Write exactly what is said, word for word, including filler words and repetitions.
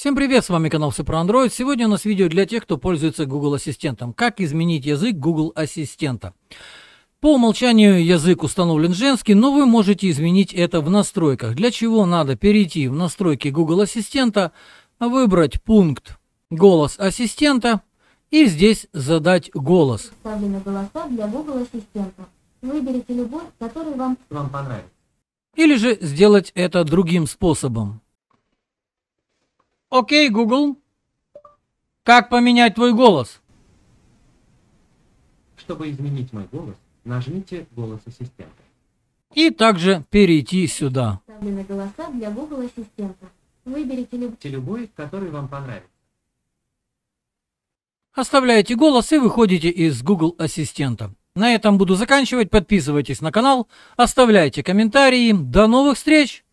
Всем привет, с вами канал Все про Android. Сегодня у нас видео для тех, кто пользуется Google Ассистентом. Как изменить язык Google Ассистента. По умолчанию язык установлен женский, но вы можете изменить это в настройках. Для чего надо перейти в настройки Google Ассистента, выбрать пункт «Голос ассистента» и здесь задать голос. Вставлены голоса для Google Ассистента. Выберите любой, который вам, вам понравится. Или же сделать это другим способом. Окей, Google. Как поменять твой голос? Чтобы изменить мой голос, нажмите «Голос ассистента». И также перейти сюда. Вставлены голоса для Google Ассистента. Выберите любой. Любой, который вам понравится. Оставляете голос и выходите из Google Ассистента. На этом буду заканчивать. Подписывайтесь на канал, оставляйте комментарии. До новых встреч!